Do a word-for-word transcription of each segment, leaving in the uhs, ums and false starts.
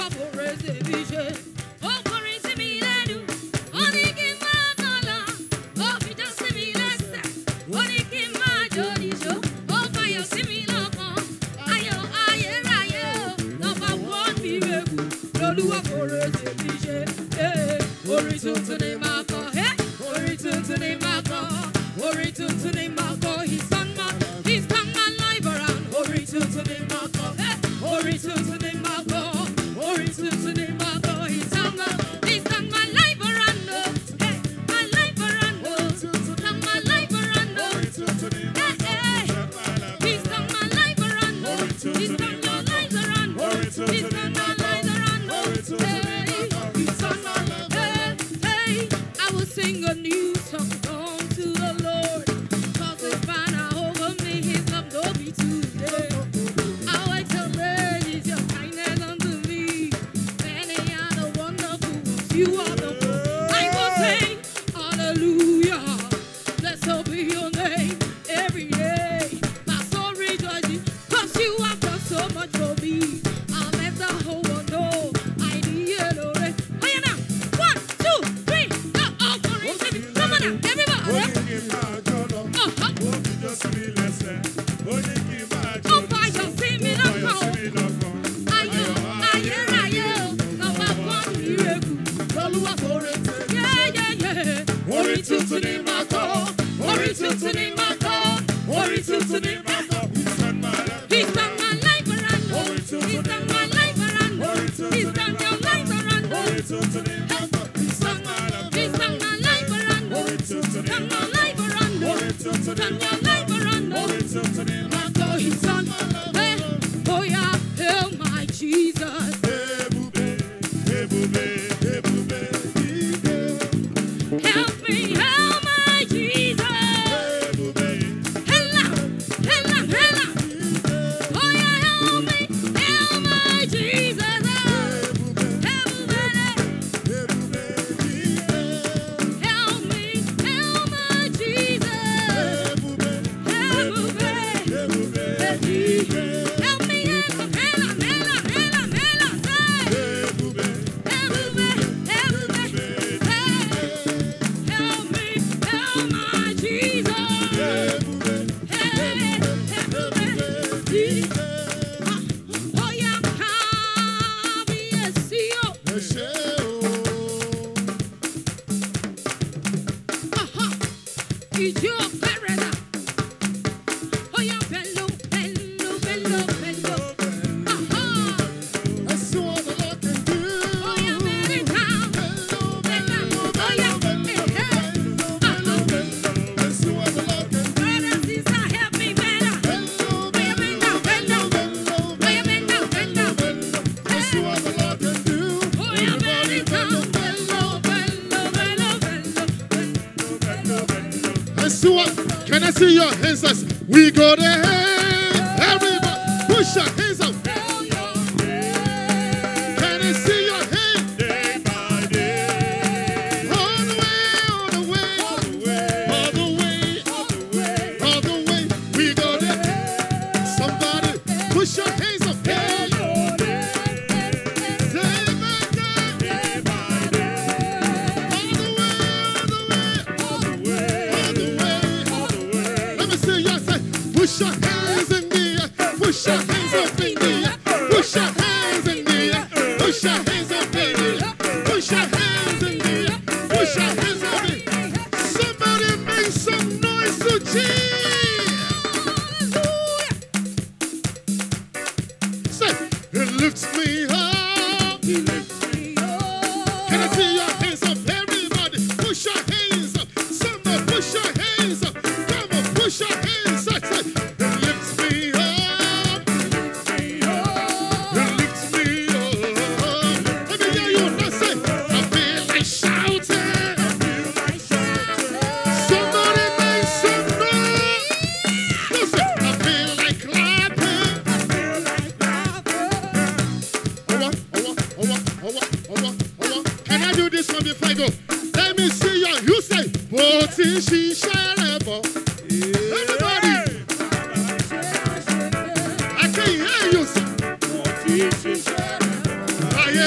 Can I see your hands as we go there? Everybody, push your hands up. Can I see your hands? Day by day. All the way, all the way, all the way, all the way, all the way. We go there. Somebody, push your hands up. Hey. Push your hands in the air, push your hands up in the air, push your hands in the air, push your hands up in the air, push your hands in the air, push your hands up in the air. Somebody make some noise to cheer. Say, it lifts me up, it lifts me up. Can I see your hands up, everybody? Push your hands up, somebody push your hands up, come on, push your hands up. Everybody, I can hear you.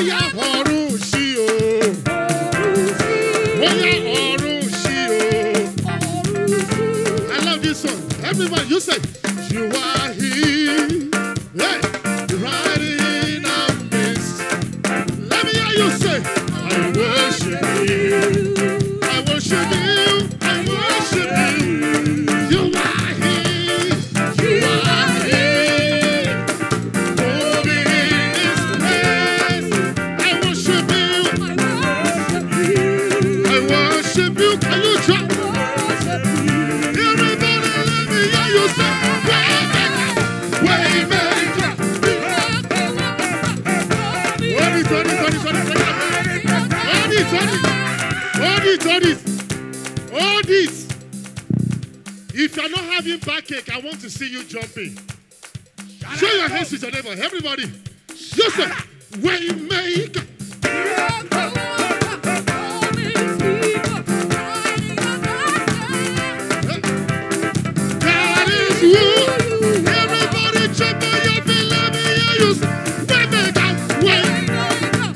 Oya ọ̀run ṣí o. Oya ọ̀run ṣí o. I love this song. Everyone, you say, you are here. Hey, right in our midst. Let me hear you say, I worship you. I worship you. I worship you. You are here. You are here. Moving in this place. I worship you. I worship you. Can you jump? Everybody, let me hear you say, Waymaker, Waymaker. Hold it, hold it, hold it, hold it, hold it, hold it, hold it, hold it. If you're not having backache, I want to see you jumping. Show your hands to your neighbor. Everybody, you say, Waymaker. That is you. Everybody jump on your feet. Let me hear you say, Waymaker, Waymaker.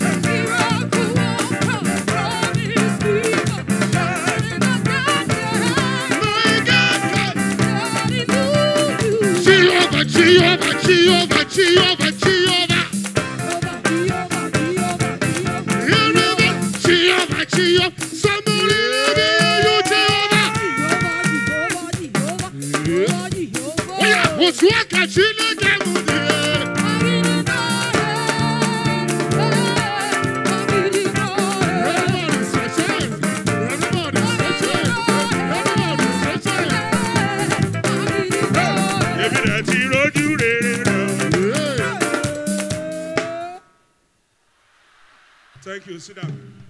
Jehovah, Jehovah, Jehovah, Jehovah, Jehovah. Everybody, Jehovah, Jehovah. Somebody let me hear you, Jehovah. Oh yeah, what's what can you look at me? Everybody stretch your hands. Everybody stretch your hands. Everybody stretch your hands. Ebi na ti roju rere na. Yeah. Thank you. Sit down.